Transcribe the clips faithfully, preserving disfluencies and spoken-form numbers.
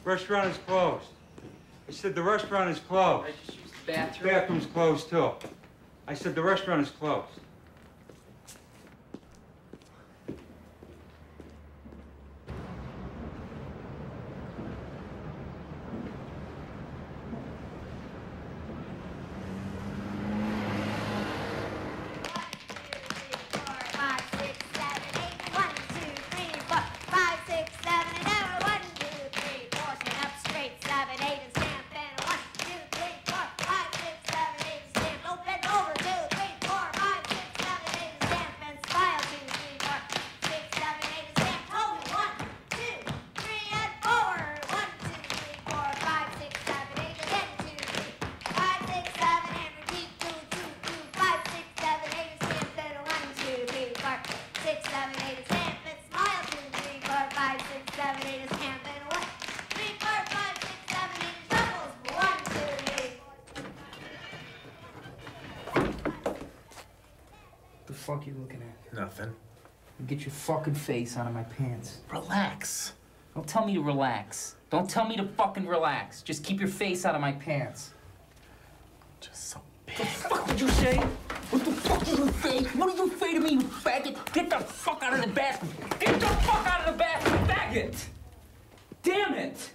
Restaurant is closed. I said the restaurant is closed. I just used the bathroom. Bathroom's closed, too. I said the restaurant is closed. What the fuck you looking at? Nothing. Get your fucking face out of my pants. Relax. Don't tell me to relax. Don't tell me to fucking relax. Just keep your face out of my pants. Just so big. What the fuck did you say? What the fuck did you say? What did you say to me, you faggot? Get the fuck out of the bathroom. Get the fuck out of the bathroom, faggot! Damn it!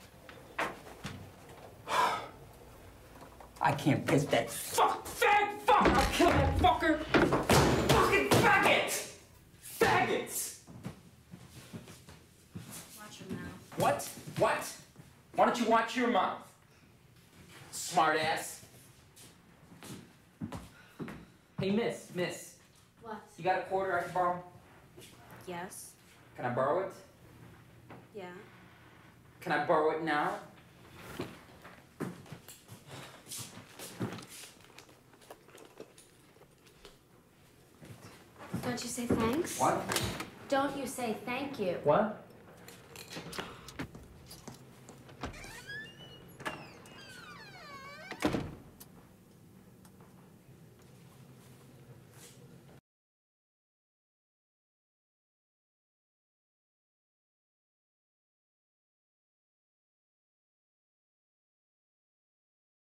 I can't piss that fuck, fag, fuck! I'll kill that fucker! Fucking faggot! Faggots! Watch your mouth. What? What? Why don't you watch your mouth? Smart ass. Hey, miss, miss. What? You got a quarter I can borrow? Yes. Can I borrow it? Yeah. Can I borrow it now? Don't you say thanks? What? Don't you say thank you? What?